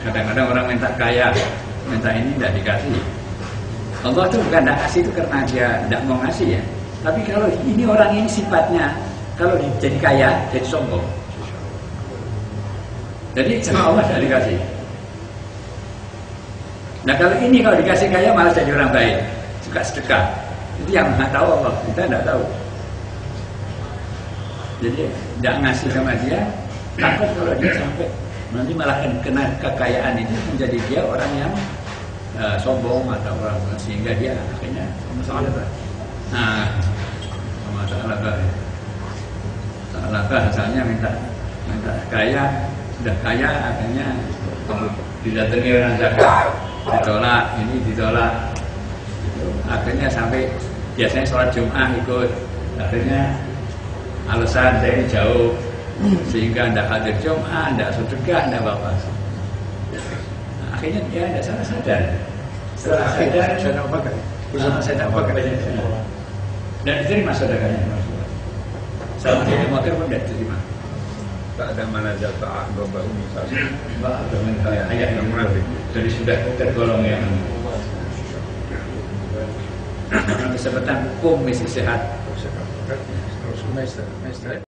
Kadang-kadang orang minta kaya, minta ini tidak dikasih. Allah itu bukan tidak kasih itu karena dia tidak mau ngasih ya. Tapi kalau ini orang ini sifatnya, kalau jadi kaya, jadi sombong. Jadi sama Allah tidak dikasih. Nah kalau ini kalau dikasih kaya malah jadi orang baik, suka sedekah. Itu yang nggak tahu Allah, kita tidak tahu. Jadi tidak ngasih sama dia, takut kalau dia sampai nanti malah kena kekayaan itu menjadi dia orang yang sombong atau orang sehingga dia akhirnya masalah. Nah, masalah misalnya minta kaya, sudah kaya akhirnya didatangi orang zakat, ditolak, ini ditolak, akhirnya sampai biasanya sholat Jumat ikut, akhirnya alasan saya ini jauh sehingga tidak hadir Jumat, tidak sedekah, tidak apa-apa. Nah, akhirnya dia tidak salah sadar. Setelah sadar, saya tak pakai. Dan diterima sedekahnya. Sama dia makan pun tidak diterima. Tak ada mana jatah bapak misalnya. Ayat yang munafik. Jadi sudah tergolong yang kesempatan hukum mesti sehat. Terus